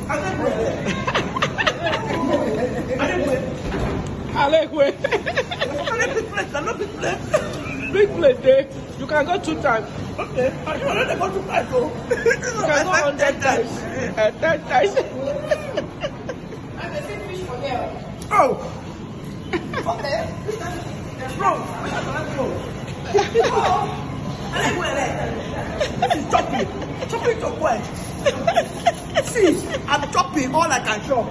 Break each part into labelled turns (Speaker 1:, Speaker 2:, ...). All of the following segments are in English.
Speaker 1: Big plate there. You can go 2 times.
Speaker 2: Okay. I already go to 5 so.
Speaker 1: You can go 100 times. 10 times.
Speaker 2: Oh. Okay. That's wrong. This is chopping. Chopping to what? See, I'm chopping all I can chop.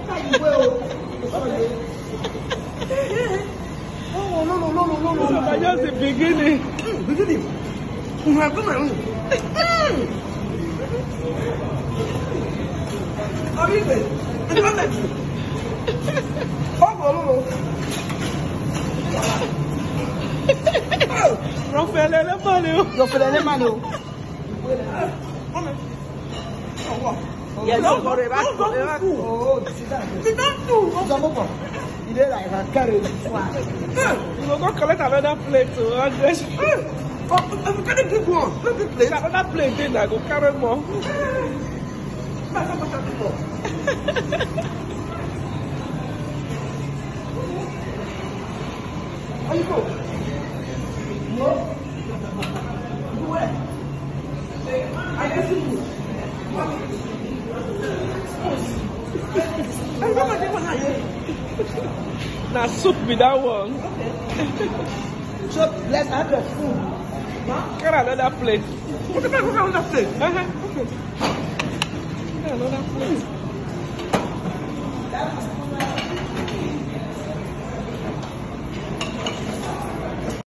Speaker 2: Oh, no.
Speaker 1: That's just the beginning.
Speaker 2: Beginning.
Speaker 1: Yeah, don't worry about it.
Speaker 2: You did like a carry.
Speaker 1: You will go collect another plate to address.
Speaker 2: I'm gonna give one. Look at plate.
Speaker 1: Another plate, then I go carry more.
Speaker 2: How you go? No. Where? I guess you.
Speaker 1: Now soup with that one.
Speaker 2: Okay. So let's have the food.
Speaker 1: Get another plate.
Speaker 2: What about another plate?
Speaker 1: Okay. Get another plate.